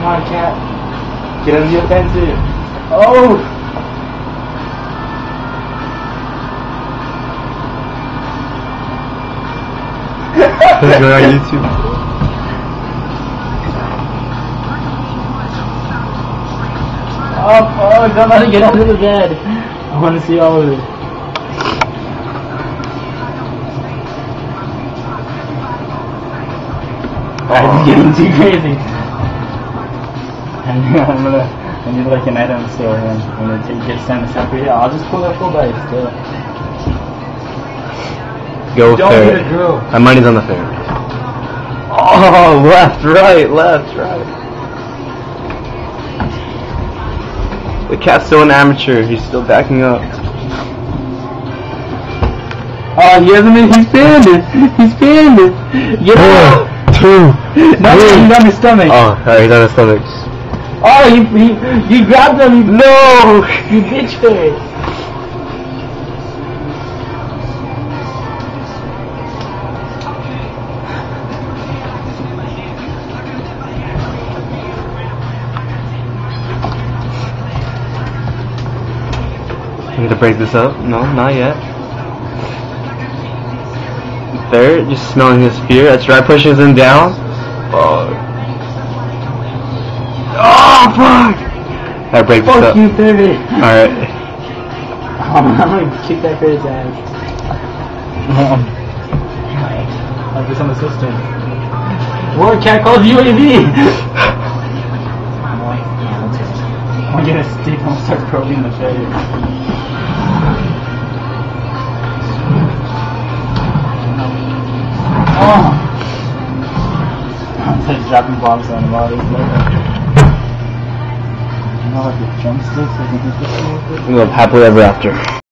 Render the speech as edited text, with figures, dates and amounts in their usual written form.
Come on, cat. Get on the offensive. Oh! Let's go on YouTube. Oh, don't let it get under the bed. I want to see all of it. It's getting too crazy. I need like an item store and I'm gonna get sent a separate. Yeah, I'll just pull that full bite still. Go Don't ferret. hit a drill. My money's on the ferret. Oh, left, right. The cat's still an amateur. He's still backing up. Oh, he hasn't been. He's pinned it. Get out. 2. No, he's on his stomach. Oh, alright, he's on his stomach. Oh, you grabbed him. No! You bitch face. I need to break this up. No, not yet. There, just smelling his fear. That's right, pushes him down. Oh, fuck! I break this up. Fuck you, ferret. Alright. I'm gonna kick that ferret's ass. I'll do some assistant. War cat called UAV! I'm gonna stick, I'll start probing the ferret. Oh! I'm just dropping bombs on him while he's living. You know, like the drumsticks, I can hit this one with it. We live happily ever after.